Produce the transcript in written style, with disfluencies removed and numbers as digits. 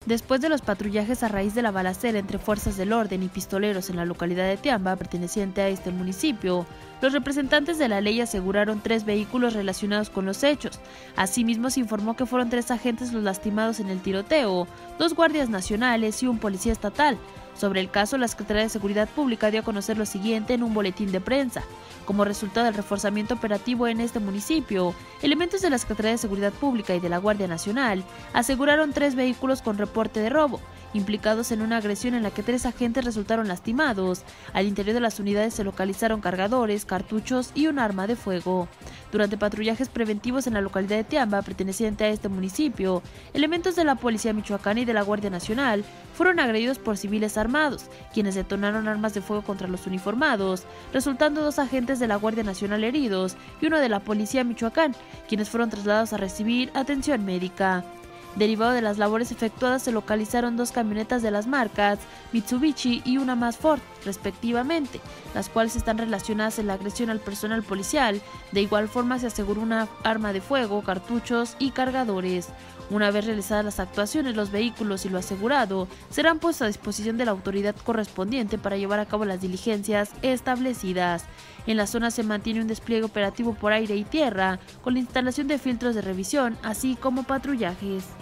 Después de los patrullajes a raíz de la balacera entre fuerzas del orden y pistoleros en la localidad de Tiamba, perteneciente a este municipio, los representantes de la ley aseguraron 3 vehículos relacionados con los hechos. Asimismo, se informó que fueron 3 agentes los lastimados en el tiroteo, 2 guardias nacionales y un policía estatal. Sobre el caso, la Secretaría de Seguridad Pública dio a conocer lo siguiente en un boletín de prensa. Como resultado del reforzamiento operativo en este municipio, elementos de la Secretaría de Seguridad Pública y de la Guardia Nacional aseguraron 3 vehículos con reporte de robo, implicados en una agresión en la que 3 agentes resultaron lastimados. Al interior de las unidades se localizaron cargadores, cartuchos y un arma de fuego. Durante patrullajes preventivos en la localidad de Tiamba, perteneciente a este municipio, elementos de la Policía Michoacana y de la Guardia Nacional fueron agredidos por civiles armados, quienes detonaron armas de fuego contra los uniformados, resultando 2 agentes de la Guardia Nacional heridos y 1 de la Policía Michoacán, quienes fueron trasladados a recibir atención médica. Derivado de las labores efectuadas, se localizaron 2 camionetas de las marcas Mitsubishi y una más Ford, respectivamente, las cuales están relacionadas en la agresión al personal policial. De igual forma, se aseguró una arma de fuego, cartuchos y cargadores. Una vez realizadas las actuaciones, los vehículos y lo asegurado serán puestos a disposición de la autoridad correspondiente para llevar a cabo las diligencias establecidas. En la zona se mantiene un despliegue operativo por aire y tierra, con la instalación de filtros de revisión, así como patrullajes.